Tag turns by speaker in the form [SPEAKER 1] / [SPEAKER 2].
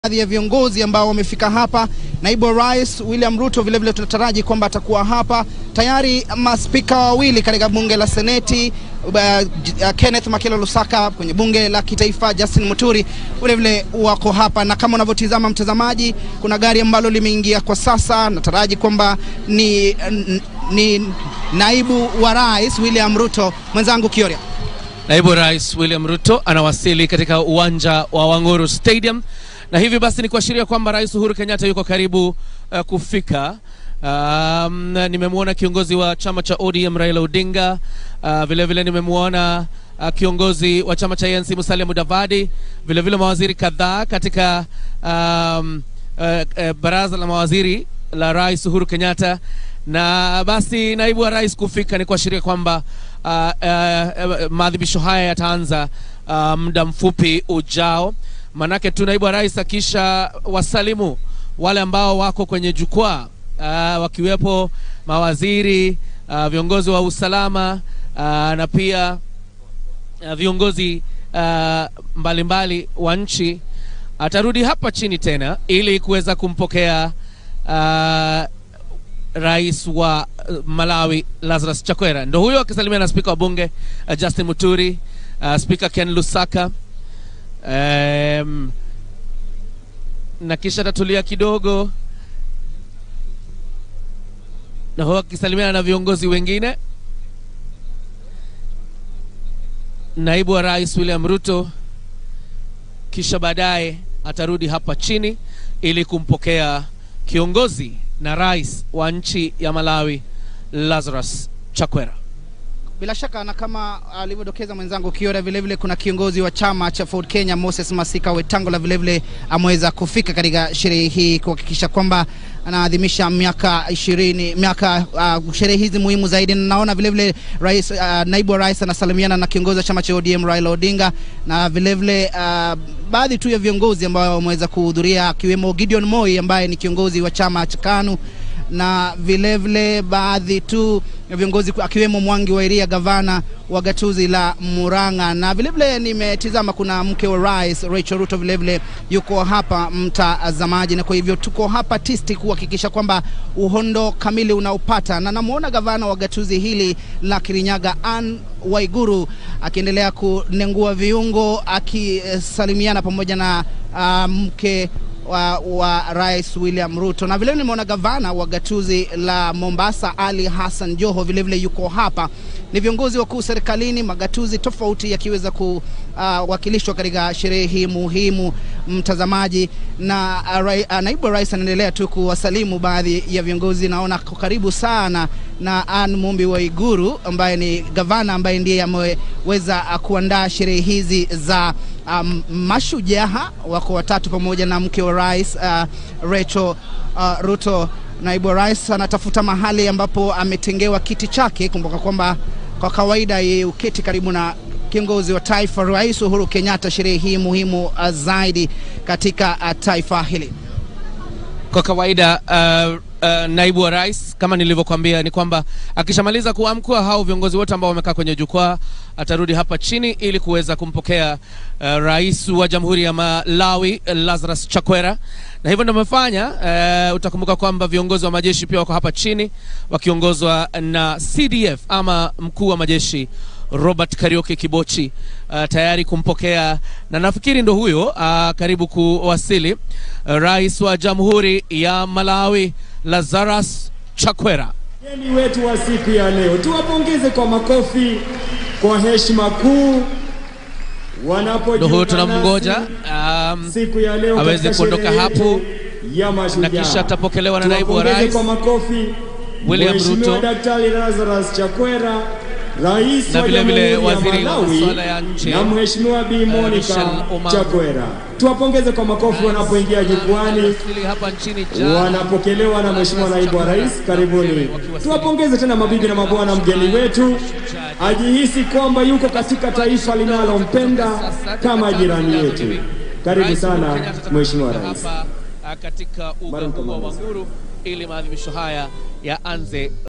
[SPEAKER 1] Baadhi ya viongozi ambao wamefika hapa, naibu wa rais William Ruto vile tunataraji kwamba atakuwa hapa. Tayari maspika wawili katika bunge la Seneti, Kenneth Makelo Lusaka, kwenye bunge la kitaifa Justin Muturi vile wako hapa, na kama unavyotazama mtazamaji, kuna gari ambalo limeingia kwa sasa. Nataraji kwamba ni naibu wa rais William Ruto. Mwenzangu Kioria,
[SPEAKER 2] naibu rais William Ruto anawasili katika uwanja wa Wanguru Stadium, na hivi basi ni kuashiria kwamba Rais Uhuru Kenyatta yuko karibu kufika. Nimemuona kiongozi wa chama cha ODM Raila Odinga, vile nimemuona kiongozi wa chama cha ANC Musalia Mudavadi, vile mawaziri kadhaa katika baraza la mawaziri la Rais Uhuru Kenyatta. Na basi naibu wa rais kufika ni kuashiria kwamba maadhimisho haya yataanza muda mfupi ujao. Manake tu naibu wa rais akisha wasalimu wale ambao wako kwenye jukwaa, wakiwepo mawaziri, viongozi wa usalama, na pia viongozi mbalimbali wa nchi, atarudi hapa chini tena ili kuweza kumpokea rais wa Malawi Lazarus Chakwera. Ndio huyo akisalimia na spika wa bunge Justin Muturi, spika Ken Lusaka, na kisha tatulia kidogo na huwa akisalimia na viongozi wengine. Naibu wa rais William Ruto kisha baadaye atarudi hapa chini ili kumpokea kiongozi na rais wa nchi ya Malawi Lazarus Chakwera.
[SPEAKER 1] Bila shaka, na kama alivyodokeza mwenzangu Kiora, vile kuna kiongozi wa chama cha Ford Kenya Moses Masika Wetangula vile ameweza kufika katika sherehe hii kuhakikisha kwamba anaadhimisha miaka 20 sherehe hizi muhimu zaidi. Naona vile rais, naibu wa rais anasalimiana na kiongozi wa chama cha ODM Raila Odinga, na vile baadhi tu ya viongozi ambao wameweza kuhudhuria akiwemo Gideon Moi ambaye ni kiongozi wa chama cha KANU, na vile baadhi tu viongozi akiwemo Mwangi wa Iria, gavana wa gatuzi la Murang'a, na vile nimetizama kuna mke wa rais Rachel Ruto vile yuko hapa mtazamaji. Na kwa hivyo tuko hapa tisti kuhakikisha kwamba uhondo kamili unaupata, na namuona gavana wa gatuzi hili la Kirinyaga Waiguru akiendelea kunengua viungo akisalimiana pamoja na mke wa rais William Ruto. Na vile nimeona gavana wa gatuzi la Mombasa Ali Hassan Joho vile yuko hapa. Ni viongozi wakuu serikalini, magatuzi tofauti yakiweza kuwakilishwa katika sherehe hii muhimu mtazamaji. Na naibu wa rais anaendelea tu kuwasalimu baadhi ya viongozi. Naona karibu sana na Mumbi wa Iguru ambaye ni gavana ambaye ndiye ameweza kuandaa sherehe hizi za Mashujaa. Wako watatu pamoja na mke wa rais Rachel Ruto. Naibu wa rais anatafuta mahali ambapo ametengewa kiti chake. Kumbuka kwamba kwa kawaida yeye uketi karibu na kiongozi wa taifa Rais Uhuru Kenyatta, sherehe hii muhimu zaidi katika taifa hili.
[SPEAKER 2] Kwa kawaida naibu wa rais, kama nilivyokuambia, ni kwamba akishamaliza kuamkua hao viongozi wote ambao wamekaa kwenye jukwaa, atarudi hapa chini ili kuweza kumpokea rais wa Jamhuri ya Malawi Lazarus Chakwera. Na hivyo ndio wamefanya. Utakumbuka kwamba viongozi wa majeshi pia wako hapa chini wakiongozwa na CDF ama mkuu wa majeshi Robert Karioke Kibochi, tayari kumpokea, na nafikiri ndo huyo karibu kuwasili rais wa Jamhuri ya Malawi Lazarus Chakwera.
[SPEAKER 3] Wageni wetu wa siku ya leo, tuwapongeze kwa makofi kwa heshima kuu wanapojiunga.
[SPEAKER 2] Tunamngoja
[SPEAKER 3] siku ya leo
[SPEAKER 2] aweze kuondoka hapo
[SPEAKER 3] ya Mashujaa,
[SPEAKER 2] na kisha atapokelewa na naibu wa rais
[SPEAKER 3] kwa makofi
[SPEAKER 2] William Ruto,
[SPEAKER 3] Daktari Lazarus Chakwera, rais wa
[SPEAKER 2] vile waziri wa masuala ya nje,
[SPEAKER 3] na Mheshimiwa Bi Monica Chakwera. Tuwapongeze kwa makofi wanapoingia jukwani, wanapokelewa na Mheshimiwa naibu wa rais. Karibuni. Tuwapongeze tena mabibi na mabwana, mgeni wetu ajihisi kwamba yuko katika taifa linalompenda kama jirani yetu. Karibu sana Mheshimiwa rais
[SPEAKER 2] katika uga wa Wanguru ili maadhimisho haya yaanze.